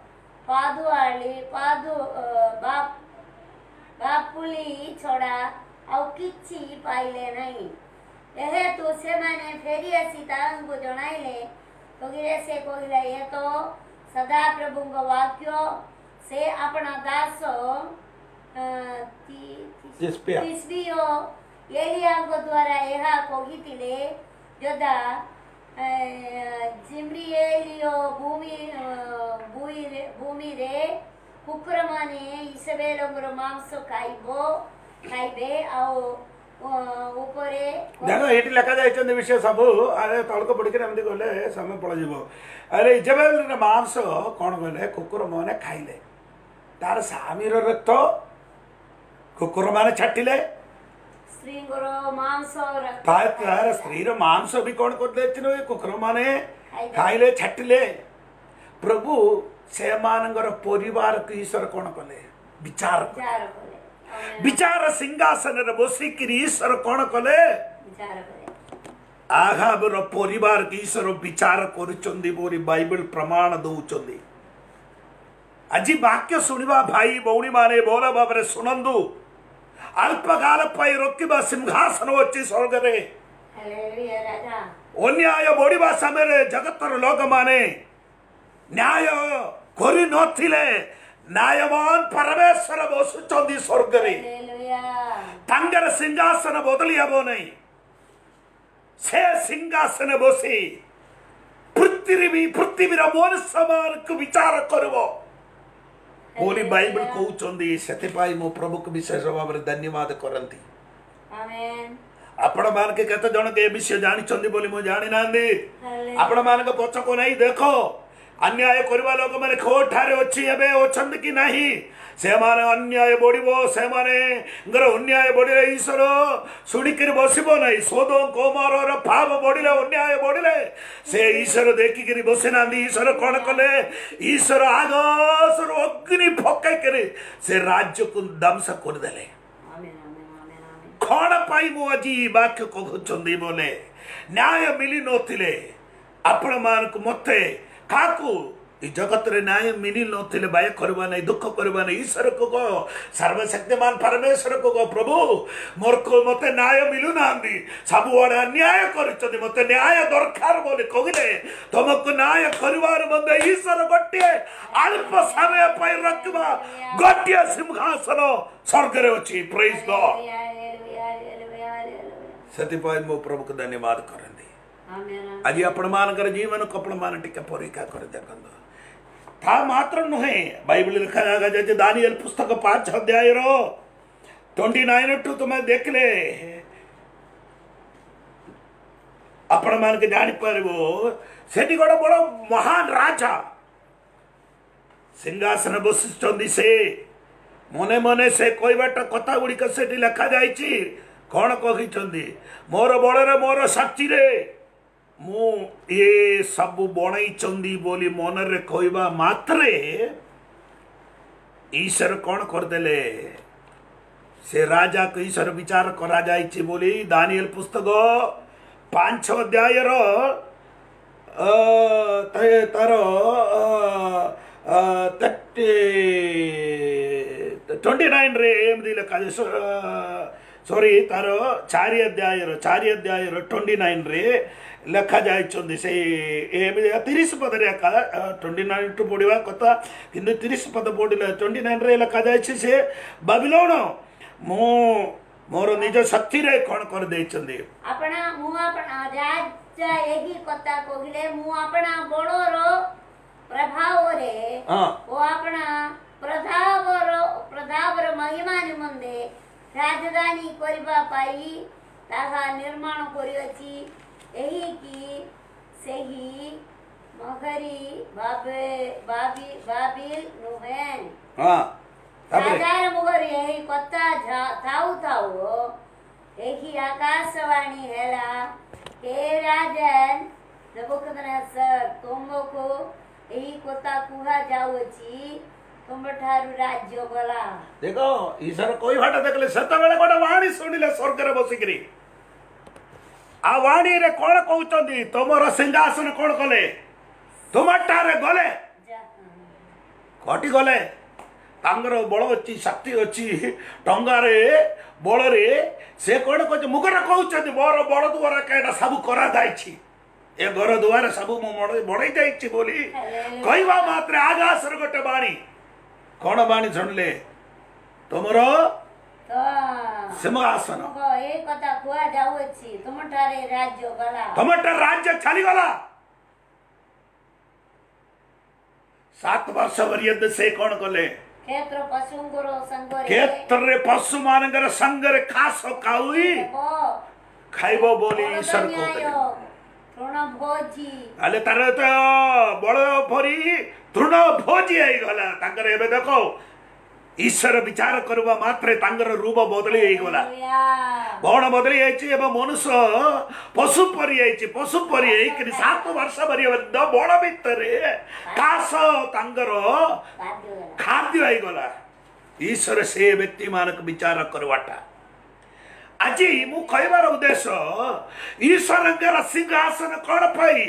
Speaker 2: ବାପୁଲି ଛଡ଼ା ଆଉ କିଛି ପାଇଲେ ନାହିଁ। ଯେହେତୁ ସେମାନେ ଫେରି ଆସି ତାହାଙ୍କୁ ଜଣାଇଲେ, ସେ କହିଲେ, ଏ ତ ସଦାପ୍ରଭୁଙ୍କ ବାକ୍ୟ। ସେ ଆପଣା ଦାସ ତିସ୍ବି ଓ ଏଲିଆଙ୍କ ଦ୍ୱାରା ଏହା କହିଥିଲେ, ଯଦା ଜିମ୍ରିଏଲିଓ ଭୂମିରେ କୁକୁରମାନେ ଇସବେଲଙ୍କର ମାଂସ ଖାଇବେ। ଆଉ ଉପରେ
Speaker 1: ଦେଖ ଏଠି ଲେଖା ଯାଇଛନ୍ତି ବିଷୟ ସବୁ। ଆରେ ତଳକୁ ପଡ଼ିକିରି ଏମିତି ଗଲେ ସମୟ ପଳାଇଯିବ। ଆରେ ଇଜବେଲର ମାଂସ କ'ଣ କଲେ? କୁକୁରମାନେ ଖାଇଲେ। ତାର ସ୍ୱାମୀର ରକ୍ତ କୁକୁରମାନେ ଛାଟିଲେ। ତାର ସ୍ତ୍ରୀର ମାଂସ ବି କ'ଣ କରିଦେଇଥିଲେ? କୁକୁରମାନେ ଖାଇଲେ, ଛାଟିଲେ। ପ୍ରଭୁ ସେମାନଙ୍କର ପରିବାରକୁ ଈଶ୍ୱର କ'ଣ କଲେ? ବିଚାର କଲେ। ବିଚାର ସିଂହାସନରେ ବସିକିରି ଈଶ୍ୱର କ'ଣ କଲେ? ଆହାବର ପରିବାରକୁ ଈଶ୍ୱର ବିଚାର କରୁଛନ୍ତି ବୋଲି ବାଇବେଲ ପ୍ରମାଣ ଦଉଛନ୍ତି। ଆଜି ବାକ୍ୟ ଶୁଣିବା ଭାଇ ଭଉଣୀମାନେ ଭଲ ଭାବରେ ଶୁଣନ୍ତୁ। ଅଳ୍ପକାଳ ପାଇଁ ରଖିବା ସିଂହାସନ ଅଛି ସ୍ୱର୍ଗରେ। ଅନ୍ୟାୟ ବଢ଼ିବା ସମୟରେ ଜଗତର ଲୋକମାନେ ନ୍ୟାୟ କରିନଥିଲେ। ନ୍ୟାୟବାନ ପରମେଶ୍ୱର ବସୁଛନ୍ତି ସ୍ୱର୍ଗରେ। ତାଙ୍କର ସିଂହାସନ ବଦଳି ହେବ ନାହିଁ। ସେ ସିଂହାସନ ବସି ପୃଥିବୀର ମନୁଷ୍ୟମାନଙ୍କୁ ବିଚାର କରିବ ବୋଲି ବାଇବେଲ କହୁଛନ୍ତି। ସେଥିପାଇଁ ମୁଁ ପ୍ରଭୁକୁ ବିଶେଷ ଭାବରେ ଧନ୍ୟବାଦ କରନ୍ତି। ଆପଣ ମାନଙ୍କୁ କେତେ ଜଣ ଏ ବିଷୟ ଜାଣିଛନ୍ତି ବୋଲି ମୁଁ ଜାଣିନାହାନ୍ତି। ଆପଣ ମାନଙ୍କ ପଛକୁ ନେଇ ଦେଖ, अन्याय करवा लोक मैंने कोठारे अच्छी एबे अछंती कि नहीं सेमाने अन्याय बढ़िबो सेमाने गर अन्याय बढ़िले ईश्वर सुनिकर बसिबो नहीं सोदम कोमरर पाप बढ़िले अन्याय बढ़िले से ईश्वर देखिकरी बसे नांदी ईश्वर कोन कले ईश्वर आगसर अग्नि फकाई करे से राज्य को ध्वंस कर देले कौन पाई मु आज वाक्य कहउछंदी बोले न्याय मिली नथिले आपण मान को मते काकू जगत रे न्याय मिली नथिले बाय करबा नहीं दुख करबा नहीं ईश्वर को सर्वशक्तिमान परमेश्वर को प्रभु मोर को मते न्याय मिलु नांदी सब बड़ा अन्याय करछथि मते न्याय दरकार बोले कहिले तुमको न्याय करबार बंदे ईश्वर गोटे अल्प समय पाई रखबा गोटे सिंहासन स्वर्ग रे अछि प्रेज गॉड सती पाई मो प्रभु को धन्यवाद करंदी आज आपण मानकर जीवन को आपण मान टिके परीक्षा कर देखंदो था मात्र नुहे बाइबल लिखा जाए दानियल पुस्तक 5 अध्याय रो 29 टू तुम्हें देख ले आपण मान के जानि परबो सेठी गोड़ बड़ महान राजा सिंहासन बसिचंदी से मने मने से कहबाट कथा गुड़ी सेठी लिखा जाइछि कौन कहिचंदी मोर बड़रे मोर साक्षी रे मु ये सब बणई चंदी बोली मन रे कहवा मात्रे ईश्वर कौन करदेले से राजा को ईश्वर विचार करा जाइछि बोली दानियल पुस्तक 5 ଅଧ୍ୟାୟର ତାର 29 ରେ ଏମିତି ଲେଖା ସରି ତାର 4 ଅଧ୍ୟାୟର 29 ରେ ଲେଖା ଯାଇଛନ୍ତି ସେଇ ଏମିତି 30 ପଦରେ ଏକା 29 ଟୁ ପଢିବା କଥା କିନ୍ତୁ 30 ପଦ ପଢିଲେ 29 ରେ ଲେଖା ଯାଇଛି ସେ ବାବିଲୋନ ମୁଁ ମୋର ନିଜ ଶକ୍ତିରେ କ'ଣ କରିଦେଇଛନ୍ତି
Speaker 2: अपना मु अपना राजा यही कथा कहले मु अपना बड़र प्रभाव रे ओ अपना प्रभावर महिमा निमंदे राजधानी करबा पाई ताहा निर्माण करियछि एही की सेही मगरी बाबिल नुहेन राजार मुगर यही कथा थाउ यही आकाशवाणी हेला हे राजन नबुकदनेस्सर तुमको यही कथा कुहा जाउछि तुम ठारू राज्य गला
Speaker 1: देखो ईश्वर कोई भाटा देखले सत बेले गोटे वाणी सुनिले स्वर्ग रे बसिकरी आ वाणी रे कोन कहउचंदी तमरो सिंहासन कोन कले तुमटारे गले कोटी गले तांगर बल अच्छी शक्ति अच्छी टंगारे बल से कौन कह मुगर कहते मोर बड़ द्वारा कईटा सब करा जाइछि ए घर द्वार सब बढ़ई जाइछि बोली कहवा मात्र आकाशर गोटे बाणी कौन बाणी शुणिले तुमर सिंहासन तुमटा राज्य चलीगला 7 वर्ष पर्यंत से कौन कले क्षेत्र पशु मानकर संगरे खास काउई खाइबो बोली ईश्वर को अले तार तो बड़ भरी तृण भोजी आई गला तांकर एबे देखो ईश्वर विचार करबा मात्रे तांगर रूप बदली आई गला बण बदली आइछि एबे मनुष्य पशु परि आइछि पशु परि आइ कि 7 वर्ष पर्यंत बड़ भितरे कास तांगर खाद्य आई गला ईश्वर से व्यक्ति मानक विचार करवाटा आज मु कहबार उद्देश्य ईश्वर सिंहासन कौन पाई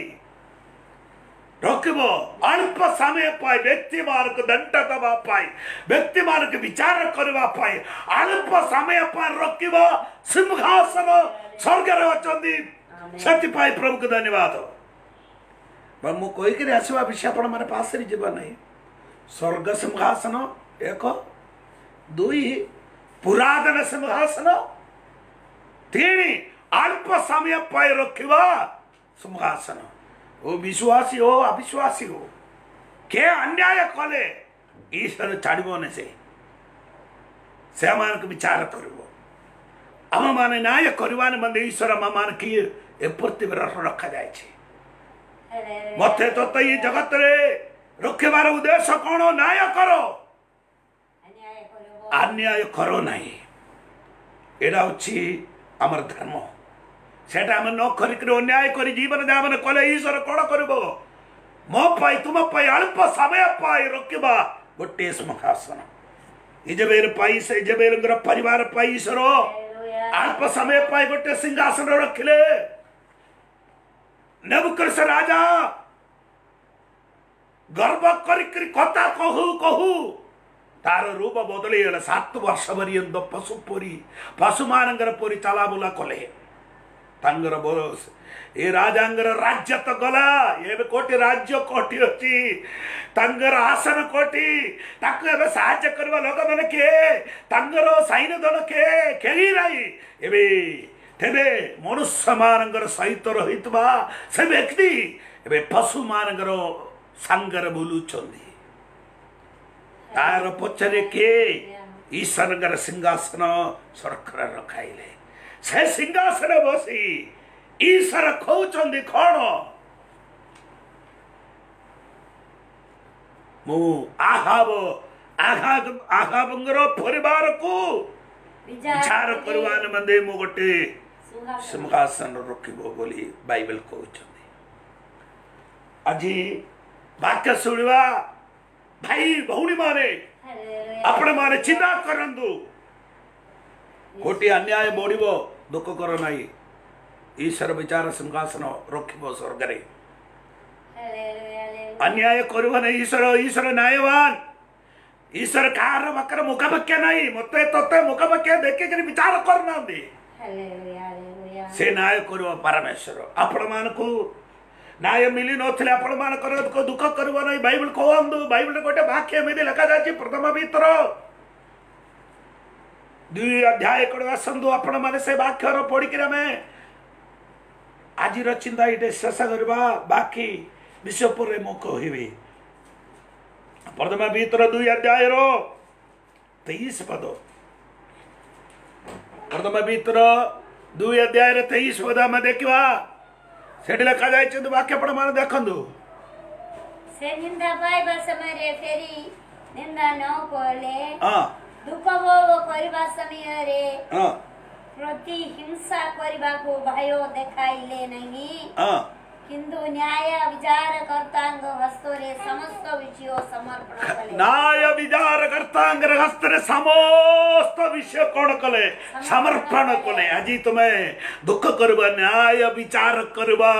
Speaker 1: रखब अल्प समय पाई व्यक्ति मानक दंड दबा पाई व्यक्ति मानक विचार करबा पाई अल्प समय पर रखब सिंहासन स्वर्ग रे अछंदी सती पाई प्रभु को धन्यवाद मु कोई के आसीबा विषय आपण माने पास रे जीवा नहीं स्वर्ग सिंहासन 1 2 पुरातन सिंहासन 3 अल्प समय पाई रखिबा सिंहासन ओ विश्वासी हो अविश्वासी हो के अन्याय कले ईश्वर छाड़बो ने से मान विचार करबो आम माने न्याय करवाने मंदे ईश्वर आम मान की ए पृथ्वी रखा जाय छी मते तो ये जगत रे रखबार उद्देश्य कोन न्याय करो अन्याय करो नहीं एडा होछि हमर धर्म सेटा हम न करिक अन्याय करी जीवन जामन कले ईश्वर कोन करबो मो पाई तुम पाई अल्प समय पाई रखबा गोटे सिंहासन इजबेर पाई से इजबेर परिवार पाई ईश्वर अल्प समय पाई गोटे सिंहासन रखिले नेबुकदनेस्सर राजा गर्व करिक कथा कहू तार रूप बदली 7 वर्ष पर्यंत पशु मानकर परी चला बुला कले तांगर बोस ए राजांगर राज्य तो गला ये कोटी राज्य कोटी अछि तांगर आसन कोटी ताको एबे सहाय्य करबा लोक माने के तांगर सैन्य दल के केही नाही एबे तेबे मनुष्य मानकर सहित रहितबा से व्यक्ति एबे पशु मानकर संगर बोलुचंदी तार पछरे के ईश्वर सिंहासन सरकार रखाइले से सिंहासन बसी ईश्वर कहउचंदी कोन मु आहाबंगर परिवार को विचार करवाने मंदे मु गोटे सिंहासन रखिबो बोली बाइबल कहउचंदी আজি वाक्य सुनिवा भाई भौणी माने अपने माने चिंता करंदु कोटी अन्याय बढ़िबो दुख कर नाही ईश्वर विचार सिंहासन रखिबो स्वर्ग रे अन्याय करबो नहीं ईश्वर न्यायवान ईश्वर कार बकर मुखापक्ष नहीं मते तते मुखापक्ष देखे कर विचार करना दे से न्याय करबो परमेश्वर आपण मान को न्याय मिली नथिले आपण मान को दुख करबो नहीं बाइबल कहंदु बाइबल गोटे वाक्य में लिखा जाछि प्रथम भितर 2 अध्याय करवा संदु आपण माने से वाक्य रो पढी के हमें आज रो चिंता इटे शेष करबा बाकी विषय पर मु कहबी प्रथम भितर 2 अध्याय रो 23 पद प्रथम भितर 2 अध्याय रो 23 पद में देखिबा सेठी लिखा जाय छ वाक्य आपण माने देखंदु
Speaker 2: से निंदा पाइबा समय रे फेरी निंदा न कोले दुख भोग करबा समय रे प्रति हिंसा करबा को भयो देखाइले नहीं किंतु न्याय विचार कर्तांग हस्तरे समस्त विषय समर्पण कले न्याय विचार कर्तांग हस्तरे समस्त विषय कोण कले समर्पण कले आज तुम्हें दुख करबा न्याय विचार करबा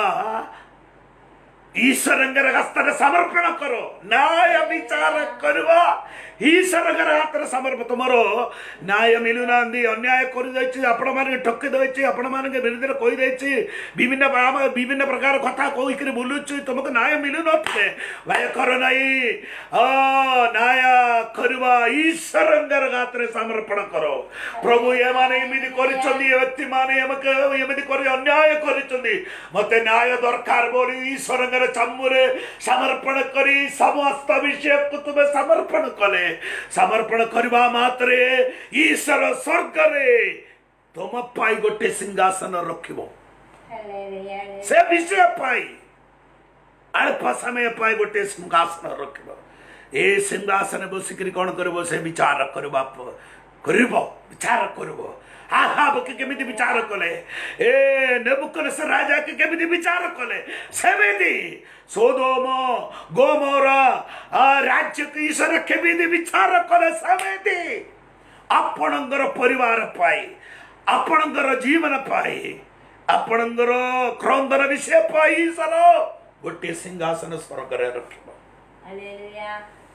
Speaker 2: ईश्वरंगर हस्तरे समर्पण करो न्याय विचार करबा ईश्वरंगर हाथ समर्पण तुमरो न्याय मिलु नांदी अन्याय करि दैछि आपण माने ठक्की दैछि आपण माने के विरुद्ध कहि दैछि विभिन्न प्रकार कथा कोइ करे बोलुछि तुमको न्याय मिलु नथे भय करो नहीं न्याय करबा ईश्वरंगर हाथ समर्पण करो प्रभु ये माने एमिति करिछन्दी व्यक्ति माने हमके एमिति करि अन्याय करिछन्दी मते न्याय दरकार बोली ईश्वरंगर चम्मुरे समर्पण करी समस्त विषय को तुम समर्पण कले समर्पण करबा मात्रे ईश्वर स्वर्ग रे तुम पाई गोटे सिंहासन रखिबो से विषय पाई अल्प समय पाई गोटे सिंहासन रखिबो ए सिंहासन बसिकरी कोन करबो से विचार करबा विचार करबो आहाब के केमिति विचार कले ए नेबुकदनेस्सर राजा के केमिति विचार कले सेमिति सोदोम गोमोरा राज्य के ईश्वर केमिति विचार कले सेमिति आपणंगर परिवार पाई आपणंगर जीवन पाई आपणंगर क्रंदन विषय पाई ईश्वर गोटे सिंहासन स्वर्ग रे रखिबो हालेलुया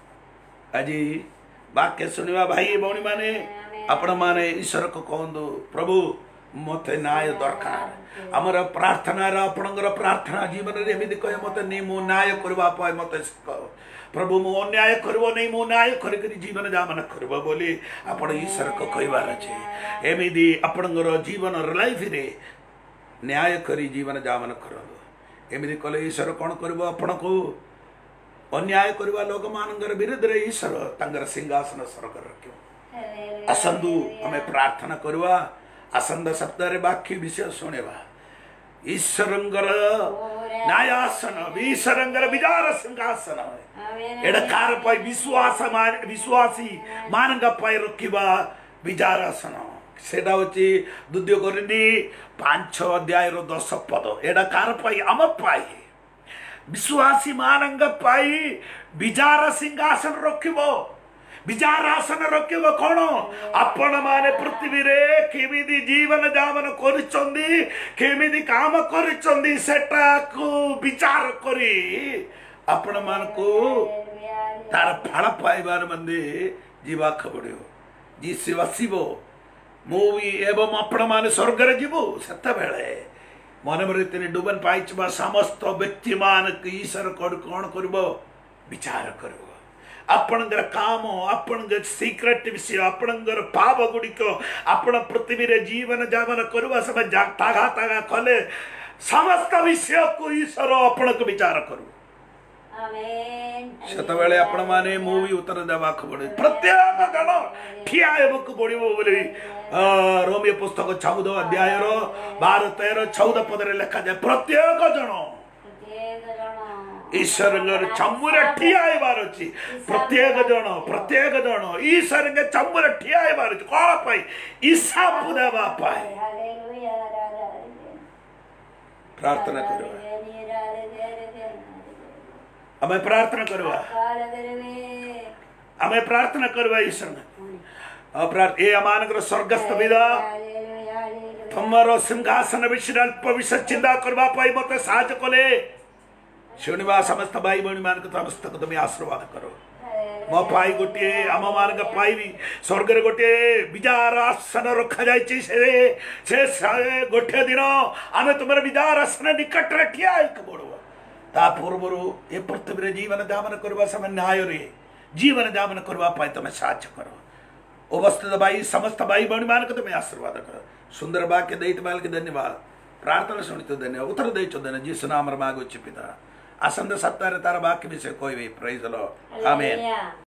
Speaker 2: आजी वाक्य सुनिवा भाई भौणी माने आपण माने ईश्वर को कहंदु प्रभु मते न्याय दरकार हमर प्रार्थना रा आपणगर प्रार्थना जीवन रे एमिति कहे मते नै मो न्याय करबा पाए मते प्रभु मो अन्याय करबो नै मो न्याय करि करि जीवन जामन करबो बोली आपण ईश्वर को कहबार अछि एमिति आपणगर जीवन लाइफ रे न्याय करि जीवन जामन करबो एमिति कले ईश्वर कोन करबो आपण को अन्याय करबा लोक मानकर विरुद्ध रे ईश्वर तंगर सिंहासन स्वर्ग रखियो असंदु हमें प्रार्थना करवा असंद शब्द रे बाकी विषय सुनेवा ईश्वरंगर न्यायासन ईश्वरंगर विचार सिंहासन एड कार पाई विश्वासी मानंग पाई रखिबा विचारासन सेटा होची द्वितीय कोरिन्थी 5 अध्याय रो 10 पद एड कार पाई हम पाई विश्वासी मानंग पाई विचार सिंहासन रखिबो विचार आसन रखिबो कोन आपण माने पृथ्वी रे केमिति जीवन जामन करिचंदी केमिति काम करिचंदी सेटा को विचार करी आपण मान को तार फल पाइबार मंदे जीवा खबड़ियो जी शिवसिबो मूवी एवं आपण माने स्वर्ग रे जीवो सत्य बेले मन मरे तिने डुबन पाइचबा समस्त व्यक्ति मान ईश्वर कोन करबो विचार करबो आपणगर काम आपणगर सीक्रेट विषय आपणगर पाप गुड़िक आपण पृथ्वी रे जीवन जामन करवा सब तागा तागा कले समस्त विषय को ईश्वर आपण को विचार करू आमेन सेतबेले आपण माने मूवी उत्तर देबा खबड़े प्रत्येक जन ठिया हेबक पड़िबो बोली रोमियो पुस्तक 14 अध्याय रो 12 13 14 पद रे लिखा जाय प्रत्येक जन ईश्वर चम्मुरे ठिया हेबार अछि प्रत्येक जन ईश्वर के चम्मुरे ठिया हेबार अछि कोन पाई हिसाब देबा पाई प्रार्थना करो हमें प्रार्थना करवा हमें प्रार्थना करवा ईश्वर ए अमानकर स्वर्गस्थ पिता
Speaker 1: तुमर सिंहासन विषय अल्प विषय चिंता करबा पाई मते साहाय्य कले शुणवा समस्त भाई भौणी मान समस्त को तुम्हें आशीर्वाद करो मो पाई गोटे आम मान पाई भी स्वर्ग गोटे विजार आसन रखा जाए से गोटे दिन आम तुम विजार आसन निकट ठिया पड़ो ता पूर्व ए पृथ्वी जीवन जामन करवा समय न्याय रे जीवन जामन करने तुम साहाय्य करो उपस्थित भाई समस्त भाई भौणी मान तुम्हें आशीर्वाद करो सुंदर वाक्य दे धन्यवाद प्रार्थना शुणी तो धन्यवाद उत्तर दे धन्यवाद जीसु नाम मागुच्छ पिता आसंद सप्ताह तार वाक्य विषय कोई भी प्रेज द लॉर्ड आमीन।